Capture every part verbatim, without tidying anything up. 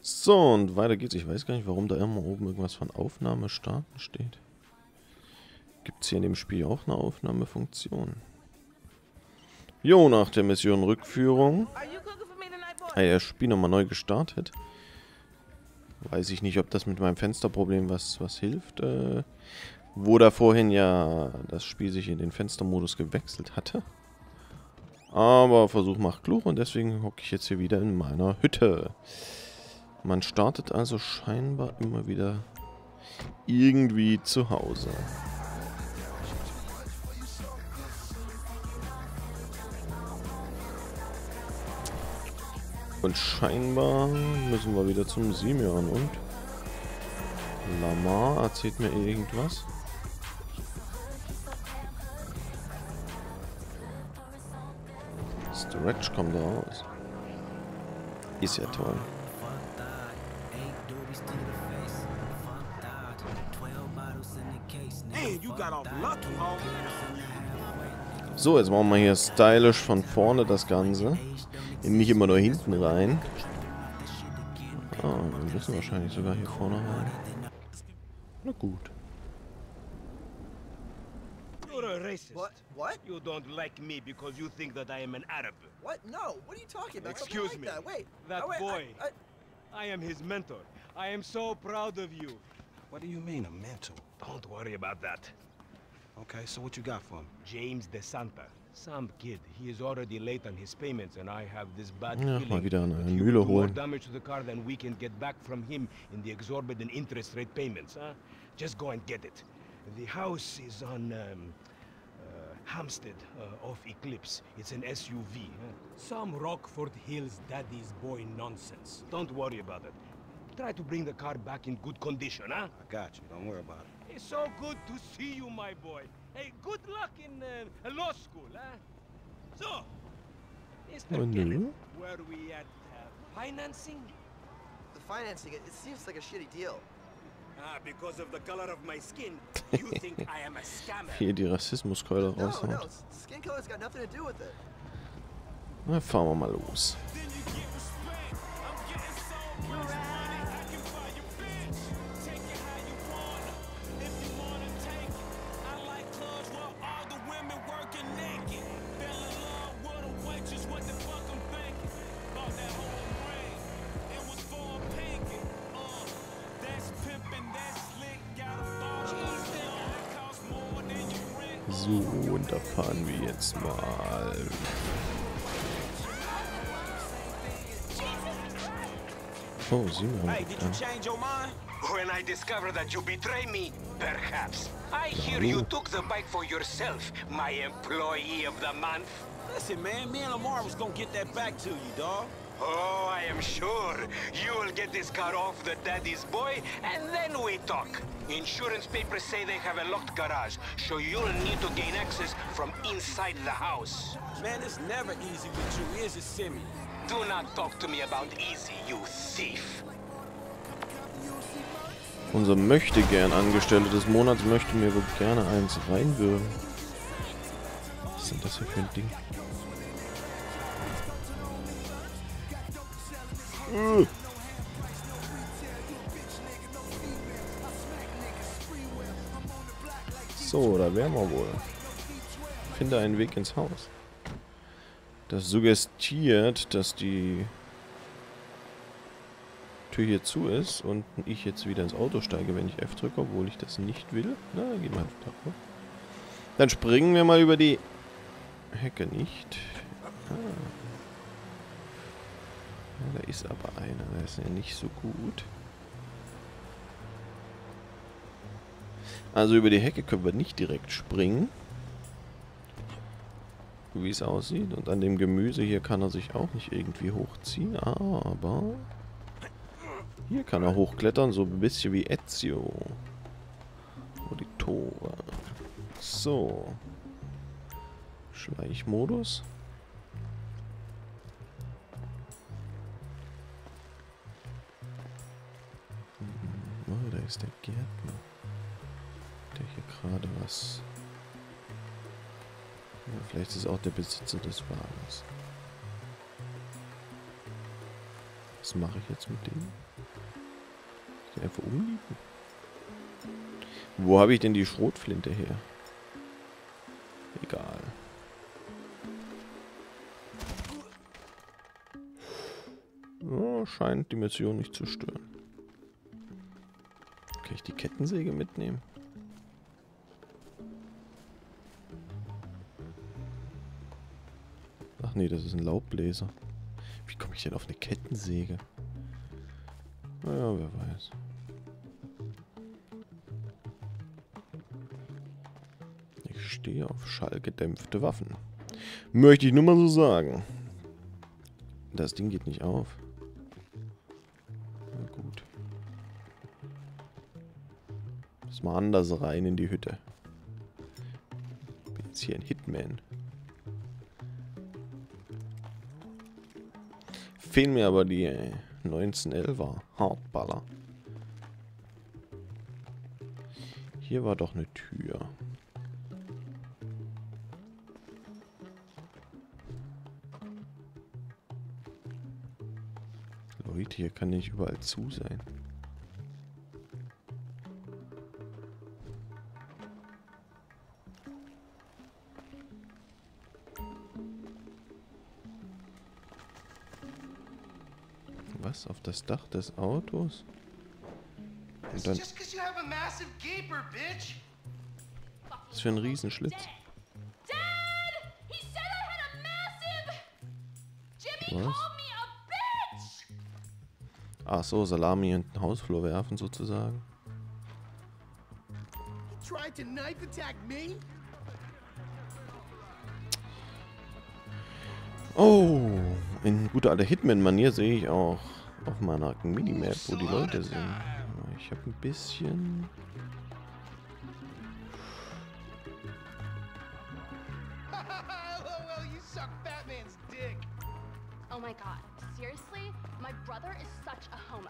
So, und weiter geht's. Ich weiß gar nicht, warum da immer oben irgendwas von Aufnahme starten steht. Gibt es hier in dem Spiel auch eine Aufnahmefunktion? Jo, nach der Mission Rückführung. Ah ja, Spiel nochmal neu gestartet. Weiß ich nicht, ob das mit meinem Fensterproblem was, was hilft. Äh, wo da vorhin ja das Spiel sich in den Fenstermodus gewechselt hatte. Aber Versuch macht klug und deswegen hocke ich jetzt hier wieder in meiner Hütte. Man startet also scheinbar immer wieder irgendwie zu Hause. Und scheinbar müssen wir wieder zum Simeon und Lamar erzählt mir irgendwas. Stretch kommt raus. Ist ja toll. So, jetzt machen wir hier stylisch von vorne das Ganze. Nicht immer nur hinten rein. Ah, wir müssen wahrscheinlich sogar hier vorne rein. Na gut. You're a racist. What? What? You don't like me because you think that I am an Arab. What? No. What are you talking about? Excuse Something me. like that. Wait. That Oh, wait, boy. I, I, I am his mentor. I am so proud of you. What do you mean, a mentor? Don't worry about that. Okay, so what you got for him? James DeSanta. Some kid. He is already late on his payments and I have this bad Ja, feeling mal wieder eine that he will Mühle do more holen. damage to the car than we can get back from him in the exorbitant interest rate payments, huh? Just go and get it. The house is on um, uh, Hampstead uh, off Eclipse. It's an S U V. Huh? Some Rockford Hills daddy's boy nonsense. Don't worry about it. Try to bring the car back in good condition, huh? I got you. Don't worry about it. It's so good to see you, my boy. Hey, good luck in uh, law school, huh? So, Mister Oh, no. Kenneth, where we at uh, financing? the financing. It, it seems like a shitty deal. Ah, because of the color of my skin, you think I am a scammer. Hier die Rassismuskeule No, raushaut. no. s- Skin color's got nothing to do with it. Na, fahren wir mal los. So, und da fahren wir jetzt mal. Oh, Simon. Hey, did you change your mind? When I discover that you betray me, perhaps. I hear you took the bike for yourself, my employee of the month. Listen, man, me and Lamar was gonna get that back to you, dawg. Oh, I am sure you will get this car off the daddy's boy, and then we talk. Insurance papers say they have a locked garage, so you'll need to gain access from inside the house. Man, it's never easy with you, is it, Simmy? Do not talk to me about easy, you thief. Unser möchtegern Angestellte des Monats möchte mir wohl gerne eins reinwürgen. Was ist denn das hier für ein Ding? Äh. So, da wären wir wohl. Finde einen Weg ins Haus. Das suggestiert, dass die Tür hier zu ist und ich jetzt wieder ins Auto steige, wenn ich F drücke, obwohl ich das nicht will. Na, dann gehen wir einfach davor. Dann springen wir mal über die Hecke nicht. Ah. Ja, da ist aber einer, der ist ja nicht so gut. Also über die Hecke können wir nicht direkt springen. Wie es aussieht. Und an dem Gemüse hier kann er sich auch nicht irgendwie hochziehen. Aber hier kann er hochklettern, so ein bisschen wie Ezio. Wo die Tore. So. Schleichmodus. Oh, da ist der Gärtner. Der hier gerade was... Ja, vielleicht ist es auch der Besitzer des Wagens. Was mache ich jetzt mit dem? Ich einfach umliegen? Wo habe ich denn die Schrotflinte her? Egal. Oh, scheint die Mission nicht zu stören. Kann ich die Kettensäge mitnehmen? Ach nee, das ist ein Laubbläser. Wie komme ich denn auf eine Kettensäge? Naja, wer weiß. Ich stehe auf schallgedämpfte Waffen. Möchte ich nur mal so sagen. Das Ding geht nicht auf. Na gut. Muss mal anders rein in die Hütte. Ich bin jetzt hier ein Hitman. Fehlen mir aber die äh, neunzehnelfer Hardballer. Hier war doch eine Tür. Leute, hier kann nicht überall zu sein. Was? Auf das Dach des Autos? Und dann... Was für ein Riesenschlitz. Was? Ach so, Salami in den Hausflur werfen sozusagen. Oh, in guter alter Hitman-Manier sehe ich auch auf meiner Minimap, wo die Leute sind. Ich habe ein bisschen... Oh my god, seriously? My brother is such a homo.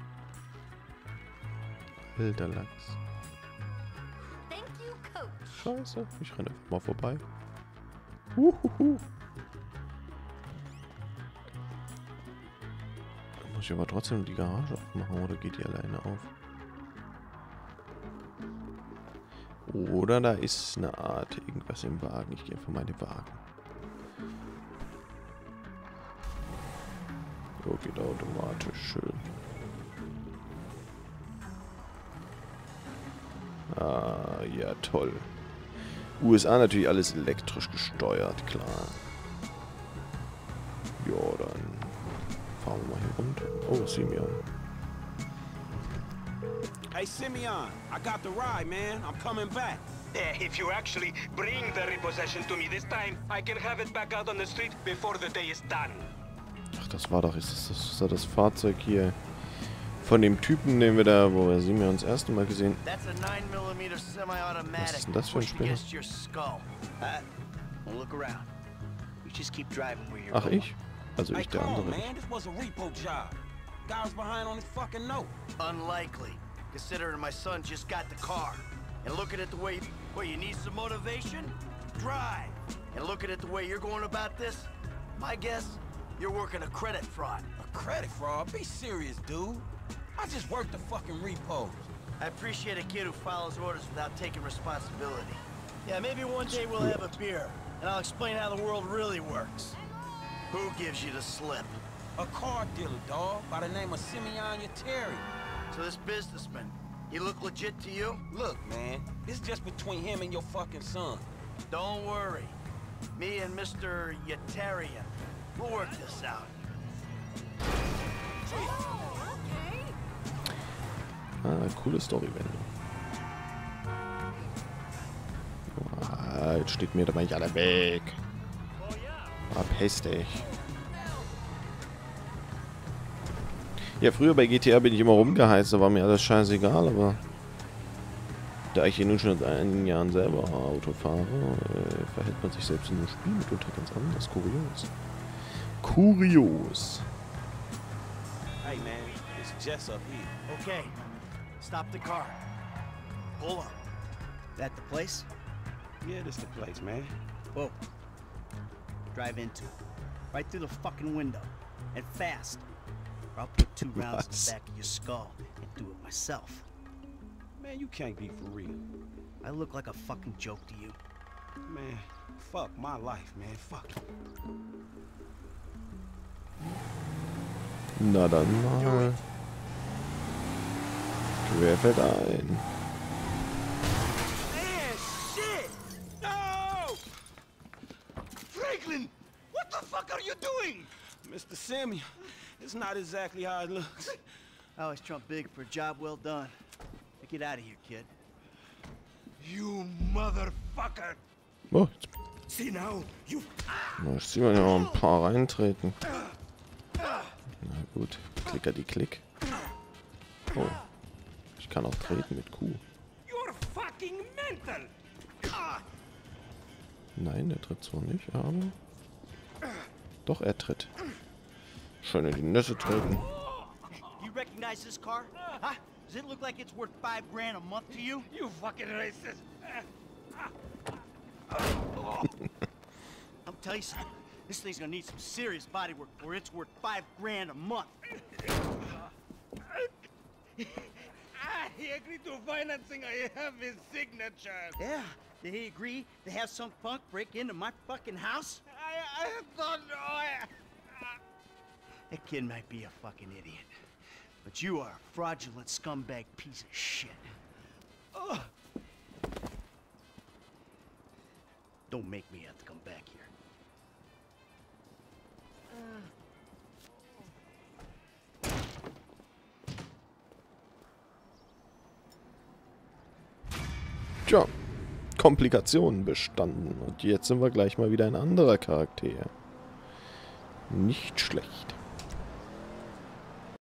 Wilder Lachs. Thank you, coach. Scheiße, ich renne einfach mal vorbei. Uhuhu. Da muss ich aber trotzdem die Garage aufmachen, oder geht die alleine auf? Oder da ist eine Art irgendwas im Wagen. Ich gehe einfach mal in den Wagen. Oh, geht automatisch. Schön. Ah, ja, toll. U S A natürlich alles elektrisch gesteuert, klar. Ja, dann fahren wir mal hier runter. Oh, Simeon. Hey, Simeon, I got the ride, man. I'm coming back. Eh, if you actually bring the repossession to me this time, I can have it back out on the street before the day is done. Ach, das war doch, ist das, das, ist das Fahrzeug hier von dem Typen, den wir da, wo wir Simeon das erste Mal gesehen. That's a nine millimeter semi-automatic. Was ist denn das für ein Spinner? Ach, ich? Also Hey, ich, der come on, andere. man. This was a repo job. Guy was behind on his fucking note. Unlikely, considering my son just got the car. And looking at the way, well, you need some motivation? Drive. And looking at the way you're going about this, my guess, you're working a credit fraud. A credit fraud? Be serious, dude. I just worked the fucking repos. I appreciate a kid who follows orders without taking responsibility. Yeah, maybe one day we'll have a beer, and I'll explain how the world really works. Who gives you the slip? A car dealer, dawg, by the name of Simeon Yeteri. So this businessman, he look legit to you? Look, man, this is just between him and your fucking son. Don't worry. Me and Mister Yetarian, we'll work this out. Ah, coole Storywendung. Ah, jetzt steht mir da mal nicht alle weg. Verpiss dich. Ja, früher bei G T A bin ich immer rumgeheizt, da war mir alles scheißegal, aber da ich hier nun schon seit einigen Jahren selber Auto fahre, äh, verhält man sich selbst in dem Spiel mitunter ganz anders. Kurios. Kurios. Hey, man, it's Jess up here. Okay, stop the car. Hold on. That the place? Yeah, this the place, man. Whoa. Drive into it. Right through the fucking window. And fast. or I'll put two rounds in Was? the back of your skull and do it myself. Man, you can't be for real. I look like a fucking joke to you. Man, fuck my life, man. Fuck it. Na dann mal. Wer fällt ein? Man, shit! No! Franklin! What the fuck are you doing? Mister Simeon, it's not exactly how it looks. I always trump big for a job well done. Now get out of here, kid. You motherfucker! Oh, jetzt See now, you... na, ich sehe mal ja noch ein paar reintreten. Na gut, klicker die Klick. Oh, ich kann auch treten mit Q. You're fucking mental! Nein, er tritt zwar nicht, aber... Doch, er tritt. Schön in die Nüsse treten. You recognize this car? Huh? Does it look like it's worth five grand a month to you? You fucking racist! I'll tell you something. This thing's gonna need some serious body work or it's worth five grand a month. I agree to financing. I have his signature. Yeah, did he agree to have some punk break into my fucking house? I, I don't know. I, That kid might be a fucking idiot, but you are a fraudulent scumbag piece of shit. Ugh. Don't make me have to come back here. Tja, Komplikationen bestanden. Und jetzt sind wir gleich mal wieder ein anderer Charakter. Nicht schlecht.